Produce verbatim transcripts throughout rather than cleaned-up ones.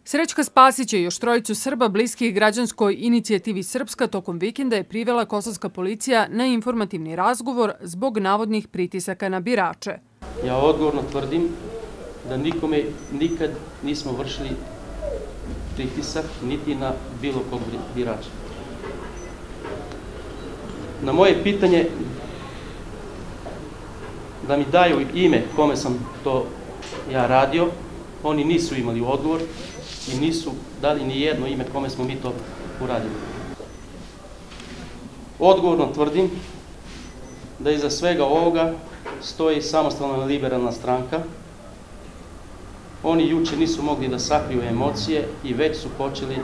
Srećka Spasić i još trojicu Srba bliskih građanskoj inicijativi Srpska tokom vikenda je privela kosovska policija na informativni razgovor zbog navodnih pritisaka na birače. Ja odgovorno tvrdim da nikome nikad nismo vršili pritisak niti na bilo kog birača. Na moje pitanje da mi daju ime kome sam to ja radio, oni nisu imali odgovor i nisu dali ni jedno ime kome smo mi to uradili. Odgovorno tvrdim da iza svega ovoga stoji Samostalna liberalna stranka. Oni juče nisu mogli da sakriju emocije i već su počeli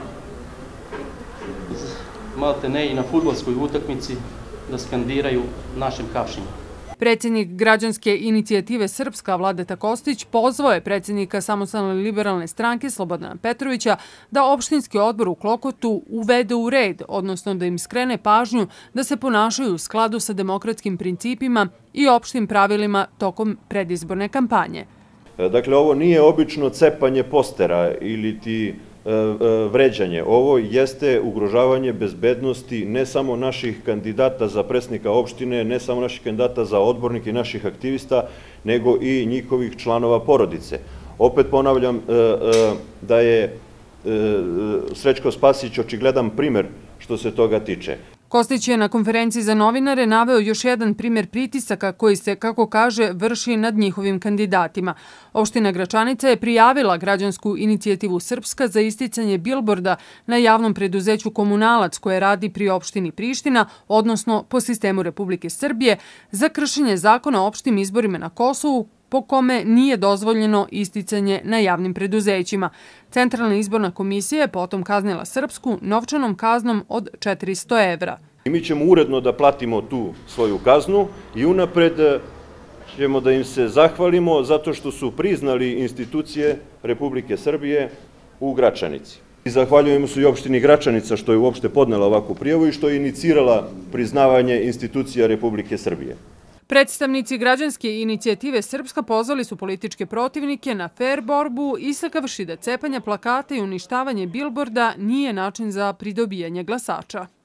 malte ne i na fudbalskoj utakmici da skandiraju našem hapšenju. Predsjednik građanske inicijative Srpska Vladeta Kostić pozvao je predsjednika Samostalne liberalne stranke Slobodana Petrovića da opštinski odbor u Klokotu uvede u red, odnosno da im skrene pažnju da se ponašaju u skladu sa demokratskim principima i opštim pravilima tokom predizborne kampanje. Dakle, ovo nije obično cepanje postera ili ti vređanje. Ovo jeste ugrožavanje bezbednosti ne samo naših kandidata za predsjednika opštine, ne samo naših kandidata za odbornike i naših aktivista, nego i njihovih članova porodice. Opet ponavljam da je Srećko Spasić očigledan primer što se toga tiče. Kostić je na konferenciji za novinare naveo još jedan primjer pritisaka koji se, kako kaže, vrši nad njihovim kandidatima. Opština Gračanica je prijavila građansku inicijativu Srpska za isticanje bilborda na javnom preduzeću Komunalac koje radi pri opštini Priština, odnosno po sistemu Republike Srbije, za kršenje zakona o opštim izborima na Kosovu, po kome nije dozvoljeno isticanje na javnim preduzećima. Centralna izborna komisija je potom kaznila Srpsku novčanom kaznom od četiristo evra. Mi ćemo uredno da platimo tu svoju kaznu i unapred ćemo da im se zahvalimo zato što su priznali institucije Republike Srbije u Gračanici. I zahvaljujemo se i opštini Gračanica što je uopšte podnela ovakvu prijavu i što je inicirala priznavanje institucija Republike Srbije. Predstavnici građanske inicijative Srpska pozvali su političke protivnike na fer borbu, istakavši da cepanje plakata i uništavanje bilborda nije način za pridobijanje glasača.